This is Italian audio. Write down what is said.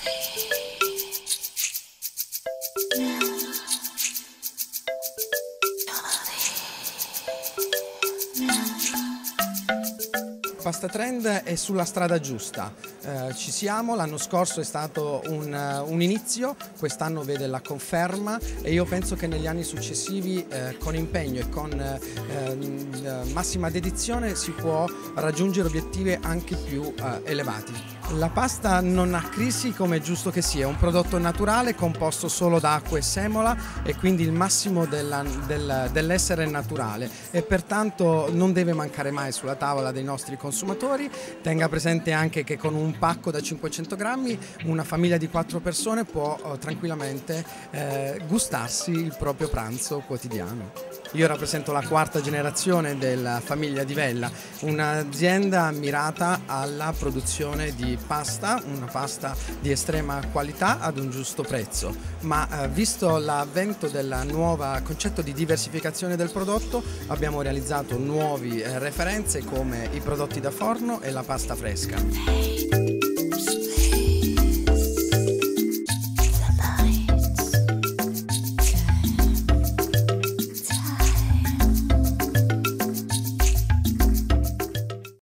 Pasta Trend è sulla strada giusta, ci siamo, l'anno scorso è stato un inizio, quest'anno vede la conferma e io penso che negli anni successivi con impegno e con massima dedizione si può raggiungere obiettivi anche più elevati. La pasta non ha crisi, come è giusto che sia, è un prodotto naturale composto solo da acqua e semola e quindi il massimo dell'essere naturale e pertanto non deve mancare mai sulla tavola dei nostri consumatori. Tenga presente anche che con un pacco da 500 grammi una famiglia di 4 persone può tranquillamente gustarsi il proprio pranzo quotidiano. Io rappresento la quarta generazione della famiglia Di Vella, un'azienda mirata alla produzione di pasta, una pasta di estrema qualità ad un giusto prezzo, ma visto l'avvento del nuovo concetto di diversificazione del prodotto abbiamo realizzato nuove referenze come i prodotti da forno e la pasta fresca.